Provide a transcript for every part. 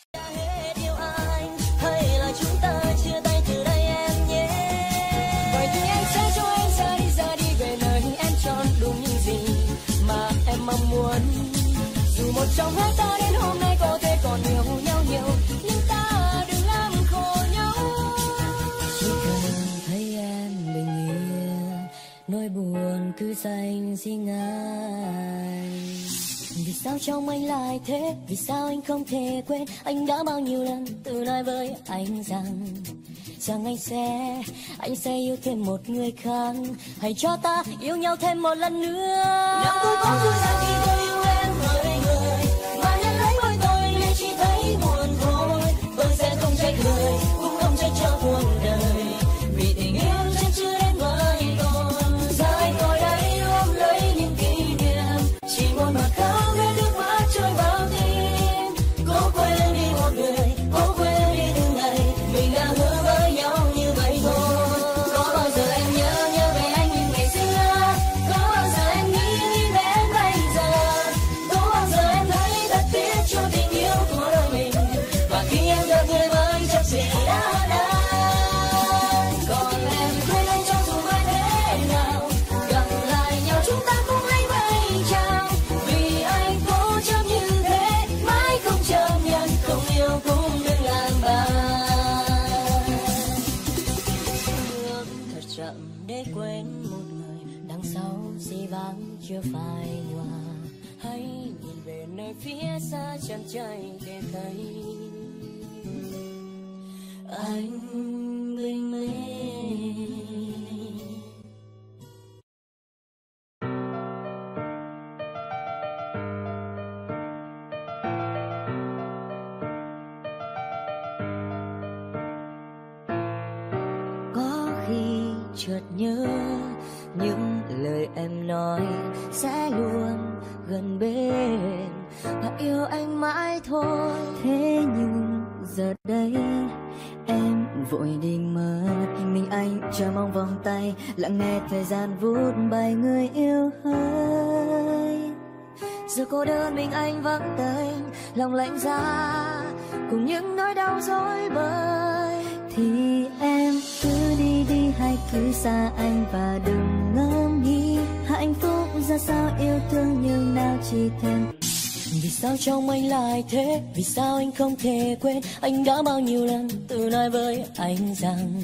Hết yêu anh hay là chúng ta chia tay từ đây em nhé. Vậy thì em sẽ cho anh ra đi về nơi em chọn đúng những gì mà em mong muốn. Dù một trong hai ta đến hôm nay có thể còn yêu nhau nhiều, nhưng ta đừng làm khổ nhau. Chỉ cần thấy em bình yên, nỗi buồn cứ dành riêng anh. Vì sao trong anh lại thế? Vì sao anh không thể quên? Anh đã bao nhiêu lần tự nói với anh rằng anh sẽ yêu thêm một người khác. Hãy cho ta yêu nhau thêm một lần nữa. Nào tôi có duyên dáng khi tôi yêu em hơi người, mà nhận lấy môi tôi nên chỉ thấy buồn thôi. Tôi sẽ không trách người, cũng không trách cho cuộc đời, vì tình yêu chân chưa đến với tôi. Giờ anh ngồi đây ôm lấy những kỷ niệm, chỉ muốn mà khóc để nước mắt trôi vào tim. Cố quên đi một người, cố quên đi từng ngày mình đã hứa với nhau như vậy thôi. Có bao giờ em nhớ về anh như ngày xưa? Có bao giờ em nghĩ về em bây giờ? Có bao giờ em thấy thật tiếc cho tình yêu của đôi mình? Và khi em gặp người mới chắc gì đã đáng. Còn em quên anh cho dù mai thế nào, gặp lại nhau chúng ta cũng lấy vây chào. Vì anh cố chấp như thế, mãi không chấp nhận, không yêu cũng đừng làm bạn. Bước thật chậm để quên một người, đằng sau dĩ vãng chưa phai nhòa. Hãy nhìn về nơi phía xa chân trời để thấy anh bình minh. Có khi chợt nhớ những lời em nói sẽ luôn gần bên và yêu anh mãi thôi. Thế nhưng giờ đây em vội đi mất, mình anh chờ mong vòng tay lặng nghe thời gian vút bay người yêu hơi. Giờ cô đơn mình anh vắng tênh, lòng lạnh giá cùng những nỗi đau rối bời. Thì em cứ đi đi hay cứ xa anh và đừng ngẫm nghĩ hạnh phúc ra sao, yêu thương như nào chỉ thêm. Vì sao trong anh lại thế? Vì sao anh không thể quên? Anh đã bao nhiêu lần tự nói với anh rằng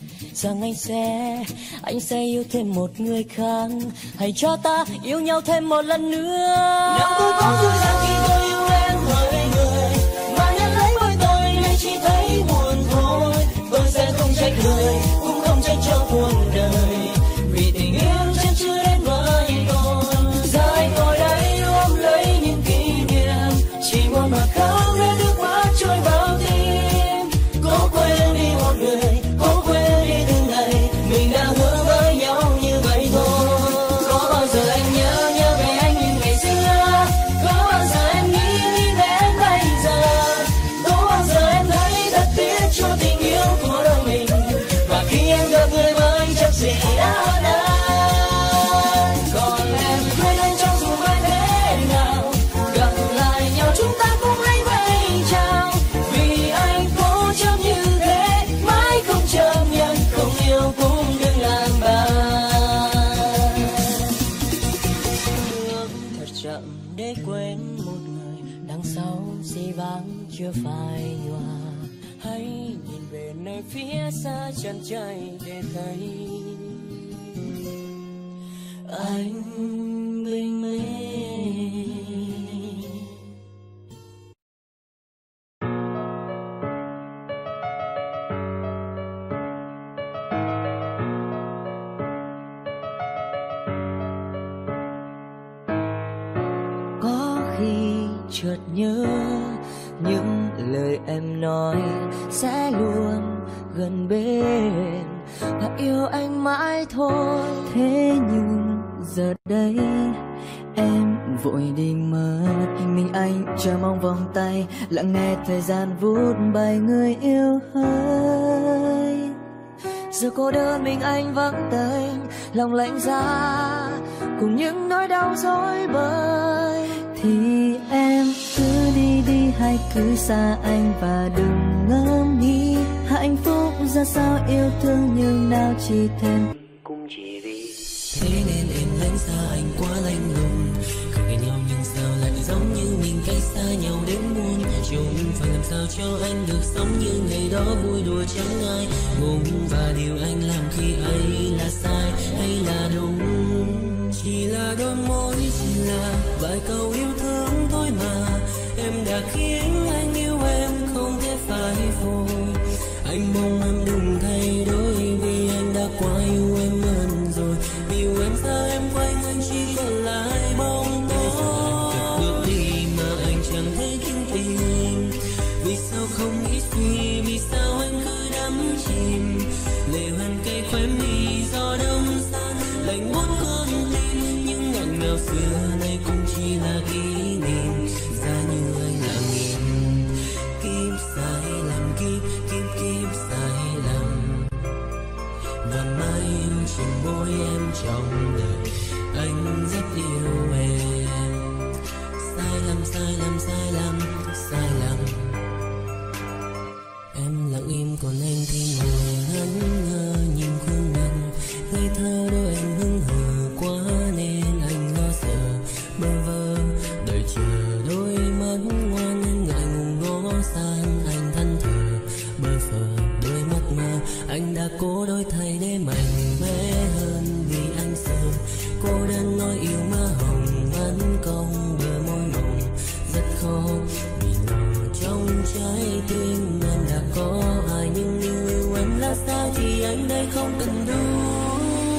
anh sẽ yêu thêm một người khác. Hãy cho ta yêu nhau thêm một lần nữa. Nào tôi có duyên dáng khi tôi yêu em hơi người, mà nhận lấy môi tôi nên chỉ thấy buồn thôi. Tôi sẽ không trách người, cũng không trách cho cuộc đời, vì tình yêu chân chưa đến với tôi. Giờ anh ngồi đây ôm lấy những kỷ niệm, chỉ muốn mà khóc để nước mắt trôi vào tim. Cố quên đi một người, cố quên đi từng ngày mình đã hứa với nhau như vậy thôi. Có bao giờ em nhớ về anh như ngày xưa? Có bao giờ em nghĩ về em bây giờ? Có bao giờ em thấy thật tiếc cho tình yêu của đôi mình? Và khi em gặp người mới chắc gì đã đáng. Còn em quên anh cho dù mai thế nào, gặp lại nhau chúng ta cũng lấy vây chào. Vì anh cố chấp như thế, mãi không chấp nhận, không yêu cũng đừng làm bạn. Bước thật chậm để quên một người, đằng sau dĩ vãng chưa phai nhòa. Hãy nhìn về nơi phía xa chân trời để thấy anh bình minh. Có khi chợt nhớ những lời em nói sẽ luôn gần bên và yêu anh mãi thôi. Thế nhưng giờ đây em vội đi mất, mình anh chờ mong vòng tay lặng nghe thời gian vút bay người yêu hơi. Giờ cô đơn mình anh vắng tênh, lòng lạnh giá cùng những nỗi đau rối bời. Thì em cứ đi đi hãy cứ xa anh và đừng ngẫm nghĩ hạnh phúc ra sao, yêu thương nhưng nào chỉ thêm cũng chỉ vì thế nên em lánh xa anh quá lạnh lùng, không nghe nhau nhưng sao lại giống như mình cách xa nhau đến muôn trùng. Phải làm sao cho anh được sống như ngày đó vui đùa chẳng ai ngùng, và điều anh làm khi ấy là sai hay là đúng, chỉ là đôi môi, chỉ là vài câu yêu thương thôi mà em đã khiến anh yêu em không thể phải vội. Anh mong em đừng thay đổi vì anh đã quá yêu em hơn rồi, vì yêu em xa em quanh anh chỉ còn lại bóng tối. Bước đi mà anh chẳng thể kiếm tìm, vì sao không nghĩ suy, vì sao anh cứ đắm chìm. Lệ hoen cây khóe mi gió đông san lạnh buốt con tim, những ngọt ngào xưa nay cũng chỉ là kỷ niệm. Ra như anh là nghìn kiếp sai lầm, kiếp sai lầm, và mãi yêu trên môi em trong đời. Anh rất yêu em, sai lầm, sai lầm, sai lầm, sai lầm. Em lặng im còn anh thì ngồi ngẩn ngơ nhìn khuôn mặt ngây thơ, đôi em hững hờ quá nên anh lo sợ bơ vơ đợi chờ. Đôi mắt ngoan em ngại ngùng ngó san anh thân thờ bơ phờ đôi mắt mơ. Anh đã cố đổi thay để mạnh mẽ hơn vì anh sợ cô đơn nói yêu má hồng vẫn cong bờ môi mộng rất khó vì lo trong trái tim em đã có ai, nhưng yêu em là sai thì anh đây không cần đúng.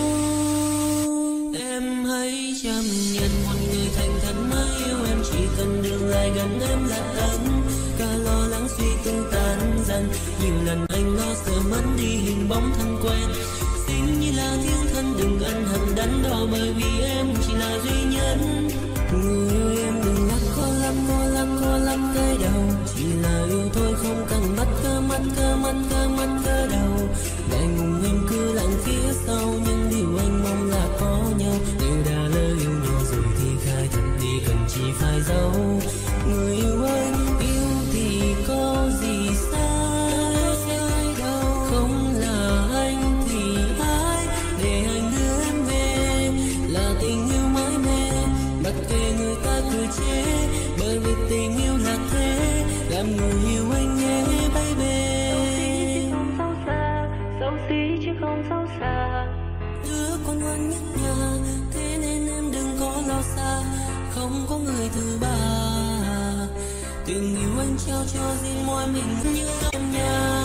Em hãy chấp nhận một người thành thật mới yêu em, chỉ cần được lại gần em là ấm. Cả lo lắng suy tư tan dần, nhiều lần anh lo sợ mất đi hình bóng thân quen. Xin như là thiếu thân đừng ân hận đắn đo, bởi vì em chỉ là duy nhất. Người yêu em đừng lắc khó lắm, khó lắm, khó lắm cái đầu, chỉ là yêu thôi không cần bắt cơ mắt, cơ mắt, cơ mắt, cơ đầu. Ngại ngùng em cứ lặng phía sau, nhưng điều anh mong là có nhau. Nếu đã lỡ yêu nhau rồi thì khai thật đi, cần chỉ phải giấu. Người yêu anh yêu thì có gì sai đâu, không là anh thì ai để anh đưa em về, là tình yêu mãi mê mặc kệ người ta cười chê, bởi vì tình yêu là thế, làm người yêu anh nhé baby. Xấu xa, xấu xí chứ không xấu xa, đứa con ngoan nhất nhà, thế nên em đừng có lo xa, không có người thứ ba. Tình yêu anh trao cho riêng mỗi mình như em nhà.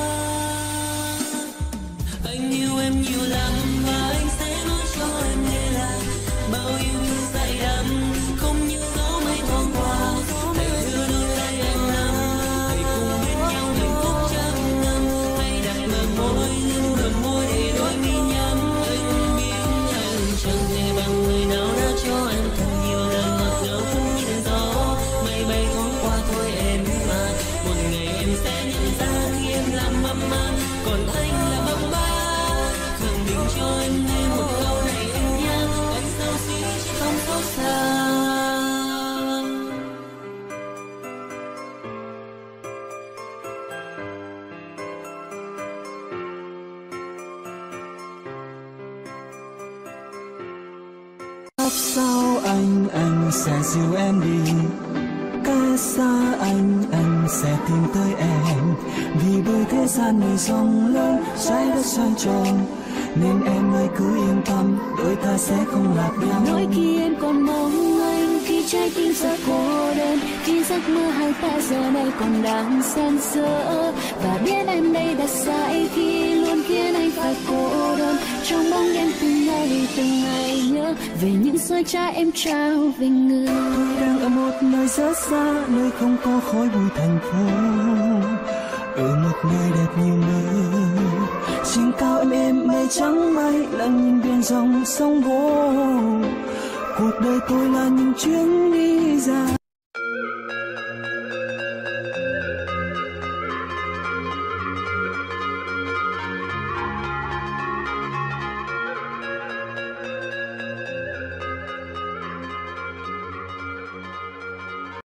Anh yêu em nhiều lắm và anh sẽ nói cho em nghe là bao yêu thương say đắm không như gió mây thoáng qua. Hãy đưa đôi tay anh nắm, hãy cùng bên nhau hạnh phúc trăm năm. Hãy đặt bờ môi lên bờ môi để đôi mi nhắm. Anh biết anh chẳng thể bằng người nào đã cho em thật nhiều lời ngọt ngào cũng như gió. Mây bay thoáng qua thôi em mà, một ngày em sẽ nhận ra khi em làm mama, còn anh là mama. Khẳng định cho em nghe một câu này em nhé, anh xấu xí chứ không xấu xa. Sau anh sẽ dìu em đi, cách xa anh sẽ tìm tới em, vì bởi thế gian này rộng lớn, trái đất xoay tròn, nên em ơi cứ yên tâm, đôi ta sẽ không lạc nhau. Mỗi khi em còn mong anh, khi trái tim rất cô đơn, khi giấc mơ hai ta giờ này còn đang xen giữa, và biết em đây đã sai khi luôn khiến anh phải cô đơn. Trong bóng đêm từng ngày nhớ về những sợi trái em trao về người. Tôi đang ở một nơi rất xa, nơi không có khói bụi thành phố, ở một nơi đẹp như mơ. Trên cao em mây trắng mây, lặng nhìn biển rộng sông vô. Cuộc đời tôi là những chuyến đi dài,